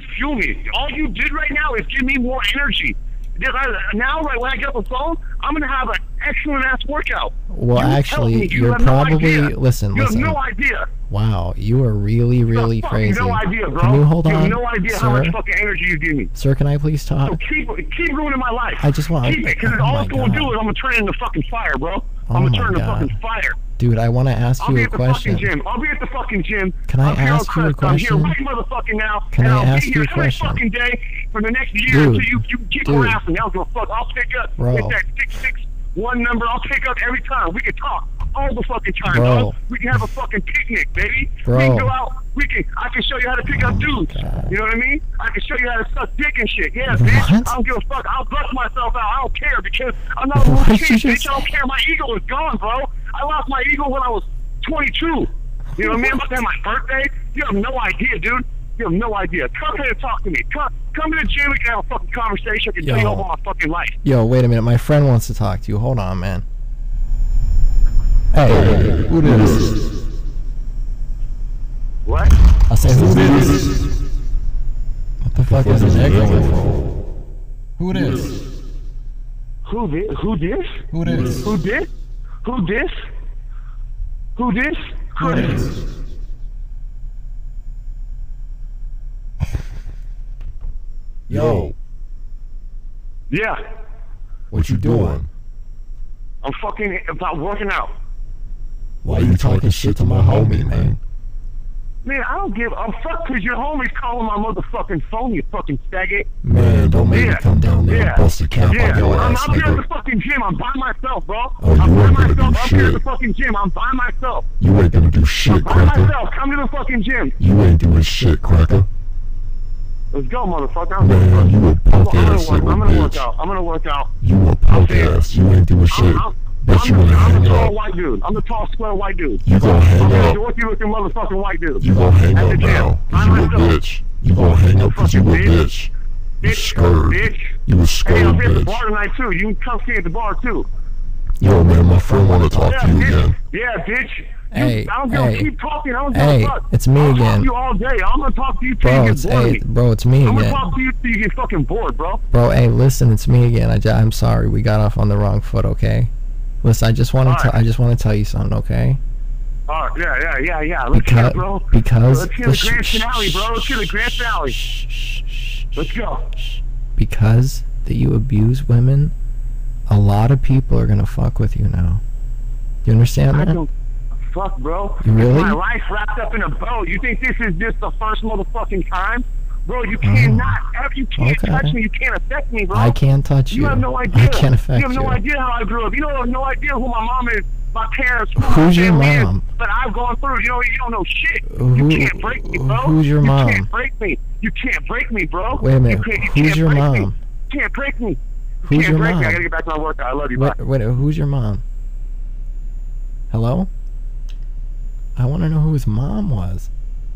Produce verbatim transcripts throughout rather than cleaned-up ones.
fuel me. All you did right now is give me more energy. Now, right when I get off the phone, I'm gonna have an excellent ass workout. Well, you actually, you you're probably no listen. You listen. have no idea. Wow, you are really, really you crazy. No idea, bro. Can you hold you on, have no idea sir? how much fucking energy you give me. Sir, can I please talk? So keep keep ruining my life. I just want. Keep it, because oh all it's gonna God. do is I'm gonna turn it into fucking fire, bro. Oh I'm gonna my turn it into God. fucking fire. Dude, I want to ask I'll you be a at the question. fucking gym. I'll be at the fucking gym. Can I I'm here ask on you a Crest. question? I'm here right motherfucking now. Can and I I'll ask be you a here every question? fucking day for the next year Dude, until you, you keep dude. harassing me. I don't give a fuck. I'll pick up Bro. with that six six one number. I'll pick up every time. We can talk all the fucking time, Bro. dog. We can have a fucking picnic, baby. Bro. We can go out. We can. I can show you how to pick Oh up dudes. God. You know what I mean? I can show you how to suck dick and shit. Yeah, bitch. What? I don't give a fuck. I'll bust myself out. I don't care because I'm not a What little did kid, you bitch. just I don't care. My ego is gone, bro. I lost my ego when I was twenty-two. You know what I mean? I'm about to have my birthday. You have no idea, dude. You have no idea. Come here and talk to me. Come, come to the gym. We can have a fucking conversation. I can Yo. tell you all about my fucking life. Yo, wait a minute. My friend wants to talk to you. Hold on, man. Hey, who this? What? I said, who this? What the fuck is this echoing for? Who this? Who this? Who this? Who this? Who this? Who this? Who this? Who this? Yo, Yeah. what you doing? I'm fucking about working out. Why you talking shit to my homie, man? Man, I don't give a fuck because your homie's calling my motherfucking phone, you fucking faggot. Man, don't make Yeah. me come down there Yeah. and bust a cap Yeah, on your I'm ass, out here at the nigga. fucking gym. I'm by myself, bro. Oh, you I'm by ain't gonna do myself. I'm here at the shit. fucking gym. I'm by myself. You ain't gonna do I'm shit, by cracker. myself. Come to the fucking gym. You ain't doing shit, cracker. Let's go, motherfucker. I'm Man, gonna, you a I'm punk gonna ass work. little I'm gonna work bitch. out. I'm gonna work out. You a punk saying- ass. You ain't doing shit. I'm, I'm, Bet I'm, you the, wanna I'm hang the tall out. white dude. I'm the tall, square white dude. You gonna I'm hang gonna out. do what you looking motherfucking white dude. You gonna hang At the up gym. now. By Cause you a myself. bitch. You gonna hang up cause you a Fucking bitch. bitch. You Bitch, scared. bitch. You a Hey, scared I'm here at the bitch. bar tonight too. You can come see at the bar too. Yo, man, my friend wanna talk Yeah, to you bitch. again. Yeah, bitch. Hey, you, I don't give hey. a keep talking. I don't give Hey, a fuck. it's me I'll again. talk to you all day. I'm gonna talk to you till Bro, you it's get bored of hey, me. bro, it's me I'm gonna again. talk to you till you get fucking bored, bro. Bro, hey, listen, it's me again. I j I'm sorry, we got off on the wrong foot. Okay, listen, I just want to, Alright. I just want to tell you something. Okay, All right, yeah, yeah, yeah, yeah. Let's because hear it, bro. because Let's hear the the grand sh- finale, bro. Let's hear the grand finale. Shh, shh, shh, Let's go. because that you abuse women, a lot of people are gonna fuck with you now. You understand I that? don't fuck, bro. You really? My life wrapped up in a bow. You think this is just the first motherfucking time? Bro, you cannot, ever, you can't Okay. touch me. You can't affect me, bro. I can't touch you. You have no idea. I can't affect You have no you. idea how I grew up. You don't have no idea who my mom is, my parents, who Who's my your family mom? is. But I've gone through. You know, you don't know shit. Who- you can't break me, bro. who's your you mom? You can't break me. You can't break me, bro. Wait a minute. You can't, you Who's can't your break mom? Me. You can't break me. You Who's can't your break mom? me. I gotta get back to my workout. I love you. Bye. Wait, wait, who's your mom? Hello? I want to know who his mom was.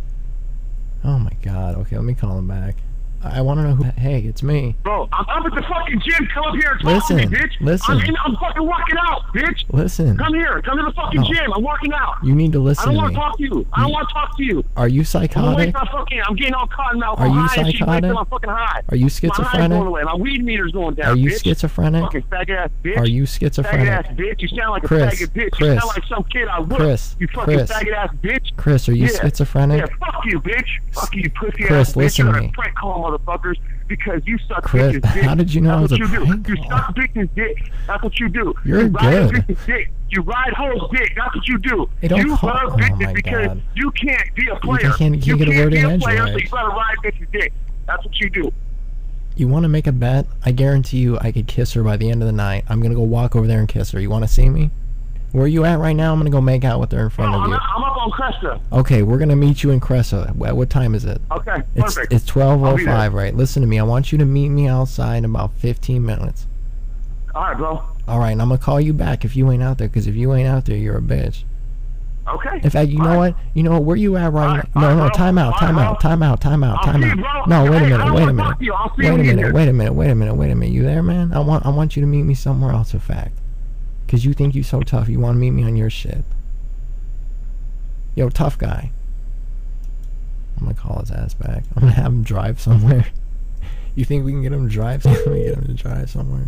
Oh my god. Okay, let me call him back. I want to know who. Hey, it's me. Bro, I'm up at the fucking gym. Come up here and talk Listen, to me, bitch. listen. I'm, in, I'm fucking working out, bitch. Listen. Come here. Come to the fucking No. gym. I'm working out. You need to I listen don't to want me. to talk to you. I don't want to talk to you. Are you I'm away psychotic? from my fucking. I'm getting all cotton mouth. Are I'm you high and shit, psychotic? I'm fucking high. Are you My high's schizophrenic? going away. My weed meter's going down. Are you bitch. schizophrenic? Fucking faggot ass bitch. Are you Faggot schizophrenic? ass bitch. You sound like a Chris, faggot bitch. Chris, you sound like some kid I would. Chris, You fucking Chris. faggot ass bitch. Chris, are you Yeah. schizophrenic? Yeah, fuck you, bitch. Fuck you, pussy Chris, ass bitch. listen You're to a me. prank call motherfuckers because you suck Chris, bitches' dick. how did you know I was That's a what you do. prank You call? suck bitches' dick. That's what you do. You're you ride a good. bitch's dick. You ride hoes' dick. That's what you do. Hey, don't you call- love oh bitches my because God. you can't be a player. You can't- you you can't get a can't word be in a player, so edgewise. you gotta ride bitches' dick. That's what you do. You want to make a bet? I guarantee you I could kiss her by the end of the night. I'm going to go walk over there and kiss her. You want to see me? Where are you at right now? I'm going to go make out with her in front Bro, of I'm, you. up, I'm up on Cresta. Okay, we're going to meet you in Cressa. At what time is it? Okay, It's perfect. it's twelve I'll oh be there. five, right? Listen to me. I want you to meet me outside in about fifteen minutes. All right, bro. All right, and I'm going to call you back if you ain't out there, because if you ain't out there, you're a bitch. Okay. In fact, you All know right. what? You know what? Where you at right All right, now? No, all no, right, bro. time out, All time right, out, bro. time out, time out, I'll time see out. you, bro. No, wait a Hey, I minute, don't wait a wanna minute. talk to you. I'll see Wait you a when you minute, get wait a minute, wait a minute, wait a minute. You there, man? I want I want you to meet me somewhere else, in fact. Because you think you so tough. You want to meet me on your shit. Yo, tough guy. I'm gonna call his ass back. I'm gonna have him drive somewhere. You think we can get him to drive? Let me get him to drive somewhere.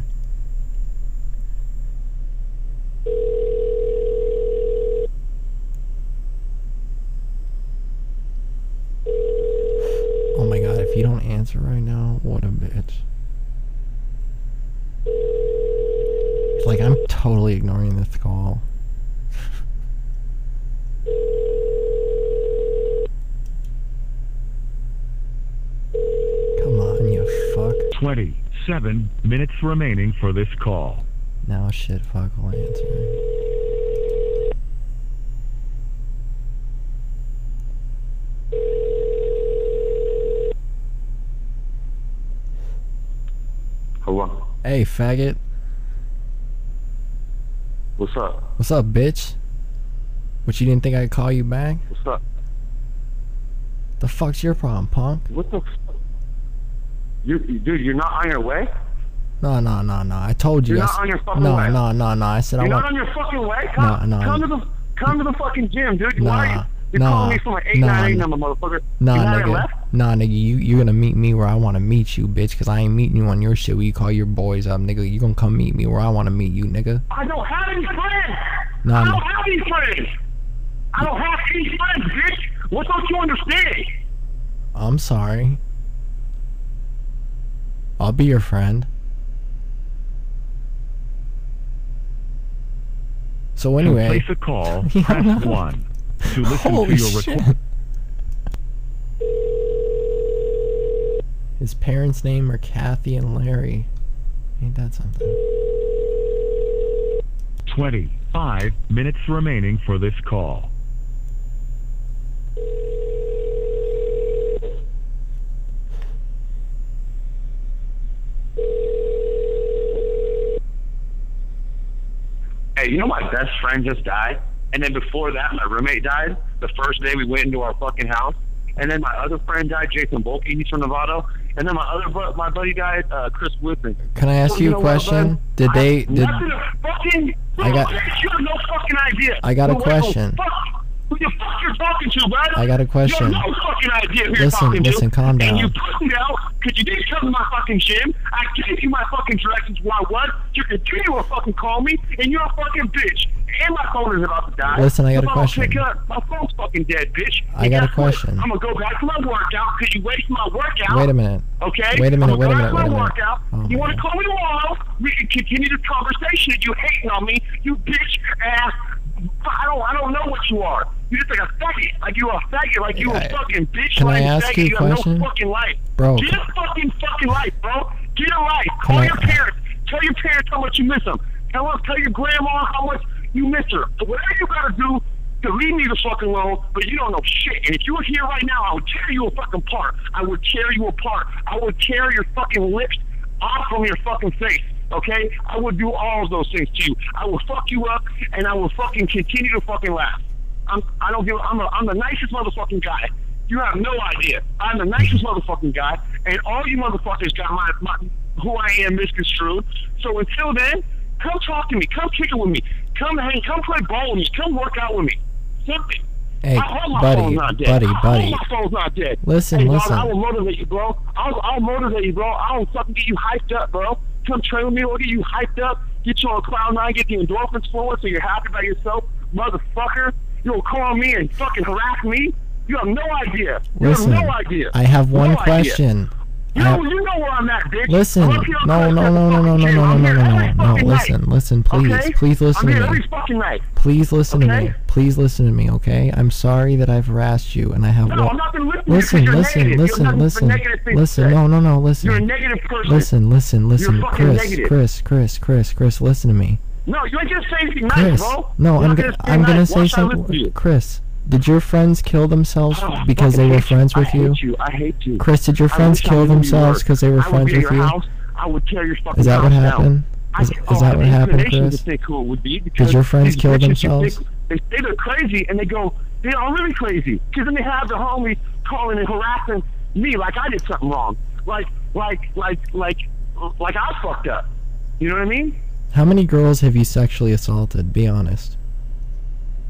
Oh my god, if you don't answer right now, what a bitch. It's like I'm totally ignoring this call. Come on, you fuck. twenty-seven minutes remaining for this call. Now shit fuck will answer. Hello. Hey, faggot. What's up? What's up, bitch? What, you didn't think I'd call you back? What's up? The fuck's your problem, punk? What the fuck? You, you, dude, you're not on your way? No, no, no, no. I told you. You're I not s- on your fucking no, way? No, no, no, I said You're I not want... on your fucking way? Come, No, no. come to the come to the fucking gym, dude. Nah, Why are you, you're nah, calling me from an eight nah, nine eight nah. number, motherfucker. Nah, you haven't nigga. left? Nah, nigga. You, you're gonna meet me where I want to meet you, bitch. Because I ain't meeting you on your shit where you call your boys up, nigga. You gonna come meet me where I want to meet you, nigga. I don't have any friends. Nah, I don't nah. have any friends. I don't have any friends, bitch. What don't you understand? I'm sorry. I'll be your friend. So anyway... To place a call, Yeah, press no. one. To listen Holy to your shit. request. His parents' name are Kathy and Larry. Ain't that something? twenty-five minutes remaining for this call. Hey, you know my best friend just died? And then before that, my roommate died. The first day we went into our fucking house. And then my other friend died, Jason Bulkey. He's from Nevada. And then my other bu- my buddy died, uh, Chris Whitman. Can I ask So, you a know what, question? bud? Did I they... have Did nothing to fucking... I got- You have no fucking idea. I got a Who- what the question. Fuck? Who the fuck you're talking to, bud? I got a question. You have no fucking idea who you're Listen, talking to. listen, calm down. And you pussied out because you didn't come to my fucking gym. I gave you my fucking directions where I was. You continue to fucking call me, and you're a fucking bitch. And my phone is about to die. Listen, I got a If I don't question. pick up, my phone's fucking dead, bitch. I And got a guess what? question. I'm gonna go back to my workout because you wasted my workout. Wait a minute. Okay? Wait a minute, I'm wait a gonna minute, go wait a back to my minute. workout. Oh You my want to God. call me tomorrow? We can continue this conversation. You hating on me, you bitch ass. I don't, I don't know what you are. You just like a faggot, like you a faggot, like you I- a fucking bitch. can I like ask faggot. you a You have question? no fucking life, Bro, Get can- a fucking fucking life, bro. Get a life. Can Call I- your parents. Tell your parents how much you miss them. Tell them, tell your grandma how much you miss her. So whatever you gotta do to leave me the fucking alone, but you don't know shit. And if you were here right now, I would tear you a fucking apart. I would tear you apart. I would tear your fucking lips off from your fucking face. Okay? I would do all of those things to you. I will fuck you up, and I will fucking continue to fucking laugh. I'm, I don't give. I'm, a, I'm the nicest motherfucking guy. You have no idea. I'm the nicest motherfucking guy, and all you motherfuckers got my, my who I am misconstrued. So until then, come talk to me. Come kick it with me. Come hang. Come play ball with me. Come work out with me. Something. Hey, I hope my buddy, phone's not dead. buddy, I buddy. hope my phone's not dead. Listen, hey, dog, listen. I will motivate you, bro. I'll, I'll motivate you, bro. I'll fucking get you hyped up, bro. Come train with me. We'll get you hyped up. Get you on cloud nine. Get the endorphins flowing so you're happy about yourself, motherfucker. You'll call me and fucking harass me. You have no idea. You Listen, have no idea. I have one No idea. question. You I know, have- you know where I'm at, bitch. Listen, I'm up here on no, Christmas no, no, no, no, no, fucking no, I'm no, here no, every no, no, fucking listen, night. listen, please, Okay? please listen I'm to here me. every fucking night. Please listen to Okay? me. Please listen to me, okay? I'm sorry that I've harassed you, and I have No, one. I'm not gonna listen Listen, to you because listen, you're negative. listen, you have nothing but listen, negative things to listen. say. No, no, no, listen. You're a negative person. Listen, listen, listen, fucking Chris, negative. Chris, Chris, Chris, Chris. Listen to me, No, you ain't gonna say anything nice, Chris. bro. No, You're I'm not gonna, say I'm gonna nice. say Watch how I listen to something. you. Chris, did your friends kill themselves Oh, I because they fucking were hate friends you. with I you? hate you. I hate you. Chris, did your I friends wish I kill knew who you themselves were. because they were I would friends be at with your you? house. I would tear your fucking Is that what house happened? down. Is, I, is oh, that what happened, inclination Chris? to think who it would be because Did your friends these kill bitches, you themselves? think- They say they're crazy, and they go, they are really crazy. Because then they have the homies calling and harassing me like I did something wrong. Like, like, like, like, like I fucked up. You know what I mean? How many girls have you sexually assaulted? Be honest. Uh,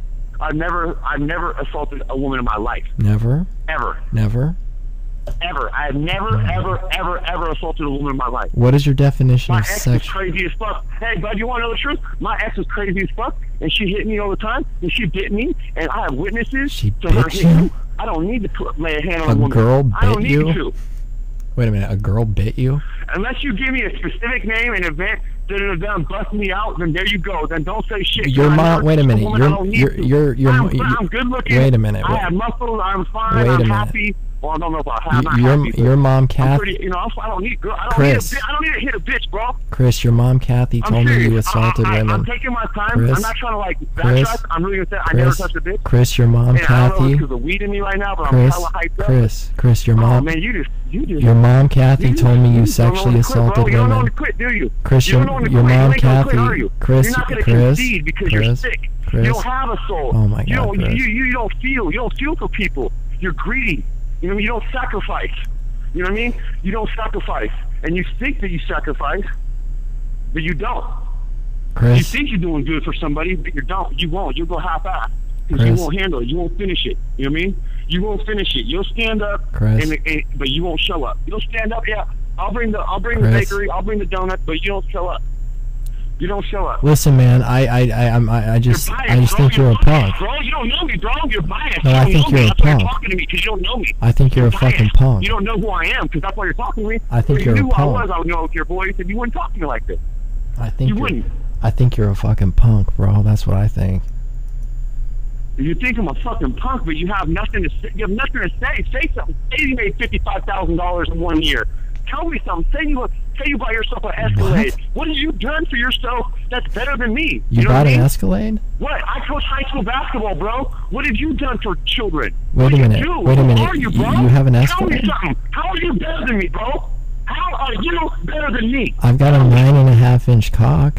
I've never, I've never assaulted a woman in my life. Never? Ever. Never? Ever. I have never, ever, ever, ever assaulted a woman in my life. What is your definition My of ex sex? is crazy as fuck. Hey, bud, you want to know the truth? My ex is crazy as fuck, and she hit me all the time, and she bit me, and I have witnesses She to her bit hitting you? me. I don't need to put, lay a hand on A a woman. girl I don't bit need you? to. Wait a minute, a girl bit you? Unless you give me a specific name and event that are done bust me out, then there you go. Then don't say shit. Your I mom. never Wait a touched minute. woman I You're don't need you're to. you're you're. I'm, you're I'm good looking. Wait a minute. I Wait, have muscles. I'm fine. Wait I'm a minute. happy. Well, I don't know about how. I'm not your happy, but your mom I'm Kathy. pretty, you know, I'm, I don't need girl. I don't Chris. need. A, I don't need to hit a bitch, bro. Chris, your mom Kathy I'm told me serious. you assaulted I, I, women. I'm taking my time. Chris, I'm not trying to like Chris, backtrack. I'm really gonna say I Chris, never touched a bitch. Chris, your mom And I don't know if Kathy. it's because of weed in me right now, but Chris, I'm hella hyped up. Chris, Chris, your Oh mom. man, you just, you just. Your mom Kathy You told me you just don't know sexually when to quit, assaulted bro. You don't know when women. to quit, do you? Chris, you your don't know when to your quit. You mom ain't gonna Kathy. quit, are you? Chris, you're not gonna Chris, concede because Chris, you're sick. Chris. You don't have a soul. Oh my you God, don't, Chris. You, you, you don't feel. You don't feel for people. You're greedy. You know, you don't sacrifice. You know what I mean? You don't sacrifice, and you think that you sacrifice, but you don't. Chris. You think you're doing good for somebody, but you don't. You won't. You'll go half-ass because you Chris. won't handle it. You won't finish it. You know what I mean? You won't finish it. You'll stand up, Chris. and, and but you won't show up. You'll stand up. Yeah, I'll bring the I'll bring Chris. the bakery. I'll bring the donut, but you don't show up. You don't show up. Listen, man, I, I, I, I'm, I, I just, You're biased, I just bro. think you're a punk. Bro, you don't know me, bro. You're biased. No, you I don't think know you're me. a That's why punk. you're talking to me because you don't know me. I think you're a fucking biased. punk. You don't know who I am because that's why you're talking to me. I think if you're you a knew who I punk. was, I would know if your boy said you wouldn't talk to me like this. I think You you're, wouldn't. I think you're a fucking punk, bro. That's what I think. You think I'm a fucking punk, but you have nothing to say. You have nothing to say. Say something. Say you made fifty-five thousand dollars in one year. Tell me something. Say you say you buy yourself an Escalade. What? What have you done for yourself that's better than me? You, You know bought what I an mean? Escalade? What? I coach high school basketball, bro. What have you done for children? Wait what a do you minute. do? Wait a Who minute. Are you, You- bro? you have an Tell Escalade? me something. How are you better than me, bro? How are you better than me? I've got a nine and a half inch cock.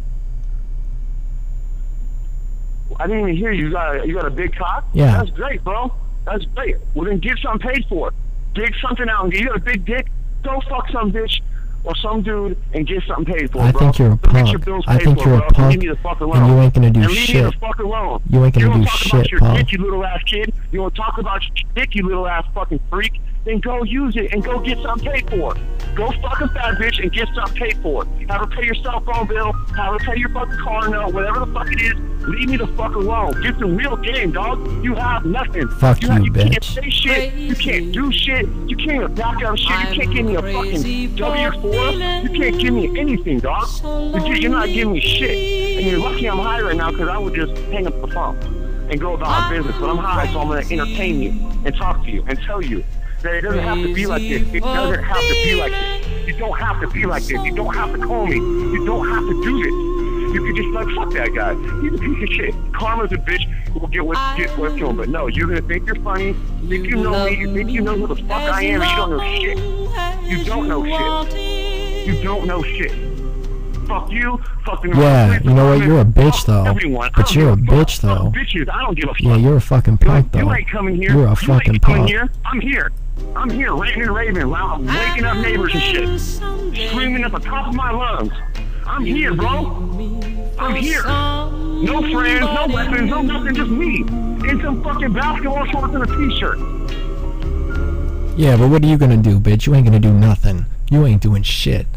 I didn't even hear you. You got a, you got a big cock? Yeah. That's great, bro. That's great. Well, then get something paid for. Dig something out and get you got a big dick. Go fuck some bitch or some dude and get something paid for, I bro. think you're a Go get your punk. bills I paid think for, you're a bro. punk, Leave me the fuck alone. and you ain't gonna do and leave shit. me the fuck alone. You ain't gonna you do don't talk shit, about your punk. dick, you little ass kid. You don't talk about your dick, you little ass fucking freak. Then go use it and go get something paid for. Go fuck a fat bitch and get something paid for. Have her pay your cell phone bill. Have her pay your fucking car note. Whatever the fuck it is, leave me the fuck alone. Get some real game, dog. You have nothing. Fuck you, have, you, you can't bitch. say shit. You can't do shit. You can't even back out of shit. You can't give me a fucking W four. You can't give me anything, dog. You're, you're not giving me shit. And you're lucky I'm high right now because I would just hang up the phone and go about my business. But I'm high, so I'm going to entertain you and talk to you and tell you that it doesn't have to be like this. It doesn't have to be like this. You don't have to be like this. You don't have to call me. You don't have to do this. You could just like, fuck that guy. He's a piece of shit. Karma's a bitch who will get what get what's to him. But no, you're gonna think you're funny. You think you know me. You think you know who the fuck I am. And you don't know shit. You don't know shit. You don't know shit. Fuck you. Fucking Yeah, you know what? You're a bitch, though. Everyone. But you're a bitch, though. Bitches. I don't give a fuck. Yeah, you're a fucking punk, You though. ain't coming here. You're a You fucking ain't coming punk. here. I'm here. I'm here, raving and raving, loud, waking up neighbors and shit, screaming at the top of my lungs. I'm here, bro. I'm here. No friends, no weapons, no nothing, just me. In some fucking basketball shorts and a t-shirt. Yeah, but what are you gonna do, bitch? You ain't gonna do nothing. You ain't doing shit.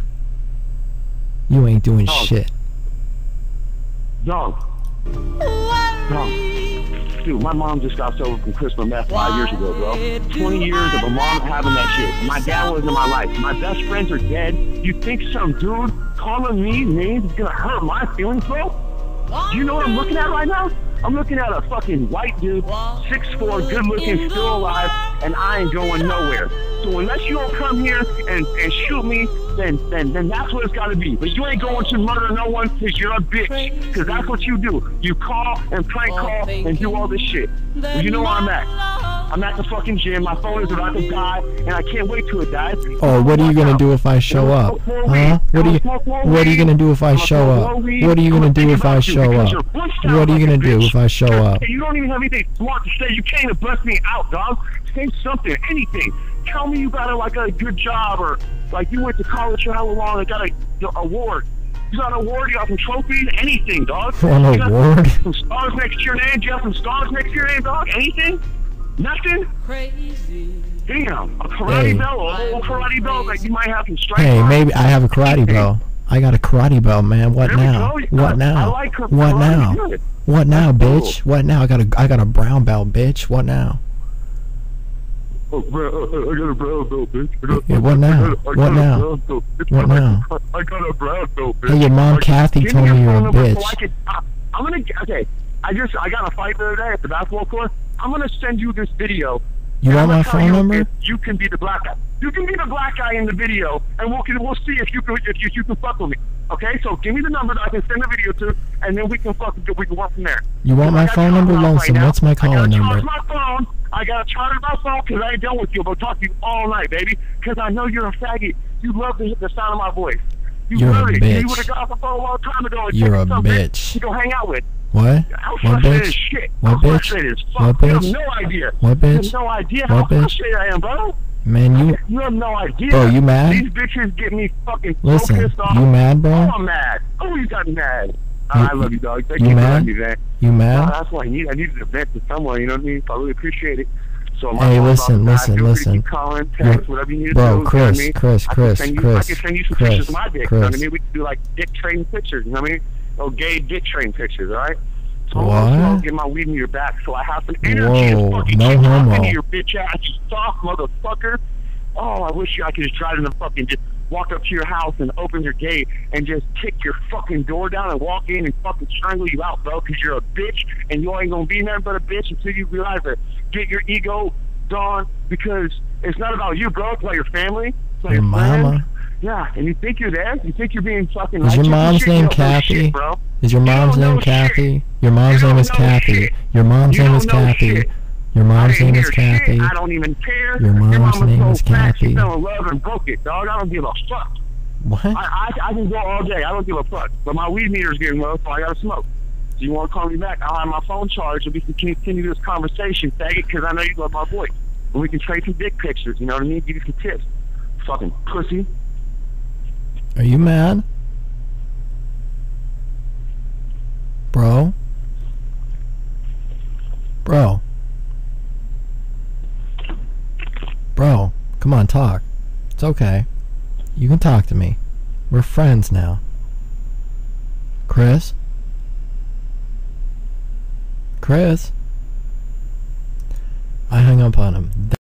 You ain't doing Dog. shit. Dog. Dog. Dude, my mom just got sober from crystal meth five years ago, bro. twenty years of a mom having that shit. My dad wasn't in my life. My best friends are dead. You think some dude calling me names is gonna hurt my feelings, bro? Do you know what I'm looking at right now? I'm looking at a fucking white dude, six foot four, good looking, still alive, and I ain't going nowhere. So unless you don't come here and, and shoot me, then, then then that's what it's got to be. But you ain't going to murder no one because you're a bitch. Because that's what you do. You call and prank call and do all this shit. Well, you know where I'm at. I'm at the fucking gym. My phone is about to die, and I can't wait till it dies. Oh, what are you gonna do if I show up? Huh? What are you What are you gonna do if I show up? What are you gonna do if I show up? What are you gonna do if I show up? You don't even have anything smart to say. You can't even bust me out, dog. Say something, anything. Tell me you got a, like a good job or like you went to college for how long and got a, a award. You got an award? You got some trophies? Anything, dog? An You got award? Some stars next to your name? Do you have some stars next to your name, dog? Anything? Nothing? Crazy. Damn, a karate Hey. belt, a whole karate belt that you might have some stripes Hey, on. maybe I have a karate belt. I got a karate belt, man. What There we now? go. You What got- now? I like her What karate. now? Good. What now, That's cool. bitch? What now? I got a I got a brown belt, bitch. What now? Oh, bro, uh, I got a brown belt, bitch. I got, Yeah, what I now? got a- I What got a now? brown belt, bitch. What I now? got- I got a brown belt, bitch. Hey, your mom Like, Kathy give told your me you're phone a number bitch. So I can, I, I'm gonna okay. I just I got a fight the other day at the basketball court. I'm gonna send you this video. You and want I'm my gonna tell phone you number? if You can be the black guy. You can be the black guy in the video, and we'll we'll see if you can if you, you can fuck with me. Okay, so give me the number that I can send the video to, and then we can fuck we can work from there. You want I my got phone number, charge off Lonesome? now. What's my I calling gotta number? charge my phone. I gotta charge my phone because I ain't done with you. I'm gonna talk to you all night, baby. Because I know you're a faggot. You love to hit the sound of my voice. You You're a love it. bitch. You would have got off the phone a long time ago. And You're taken a some bitch bitch. to go hang out with. What? I'm What frustrated as bitch? shit. What I'm bitch? frustrated as fuck. What You have bitch? no idea. What You bitch? have no idea What how bitch? frustrated I am, bro. Man, you You have no idea. Bro, you mad? These bitches get me fucking so Listen, pissed off. you mad, bro? Oh, I'm mad. Oh, you got me mad. You- I love you, dog. Thank you you for mad? letting me, man. you No, mad? that's what I need. I needed to vent to someone, you know what I mean? So I really appreciate it. So my Hey, phone's listen, off the back. listen, Feel free to listen. keep calling, text, You're- whatever you need to Bro, do. you know what I Chris, mean? Chris, I can Chris, send you, Chris, I can send you some Chris, pictures of my dick. You know what I Chris. mean? We can do like dick train pictures. You know what I mean? Oh, gay dick train pictures. All right. So What? I'm gonna get my weed in your back, so I have some energy Whoa, to fucking no keep homo. talking to your bitch ass, you soft motherfucker. Oh, I wish I could just drive in the fucking just walk up to your house and open your gate and just kick your fucking door down and walk in and fucking strangle you out, bro, because you're a bitch and you ain't gonna be nothing but a bitch until you realize that. Get your ego gone, because it's not about you, bro. It's about your family. It's about Your your mama? friends. Yeah, and you think you're there? You think you're being fucking Is your righteous and mom's shit? You name don't know Kathy? shit, bro. Is your You mom's don't name know Kathy? shit. Your mom's You name don't is know Kathy. shit. Your mom's You name don't is know Kathy. shit. Your I mom's didn't name hear is Kathy. shit. I don't even care. Your mom's mama's name so is fat, She Kathy. fell in love and broke it, dog. I don't give a fuck. What? I, I, I can go all day. I don't give a fuck. But my weed meter's getting low, so I gotta smoke. So you want to call me back? I'll have my phone charged and we can continue this conversation, faggot, because I know you love my voice. And we can trade some dick pictures, you know what I mean? Give you some tips. Fucking pussy. Are you mad? Bro? Bro? Bro, come on, talk. It's okay. You can talk to me. We're friends now. Chris? Chris? I hung up on him.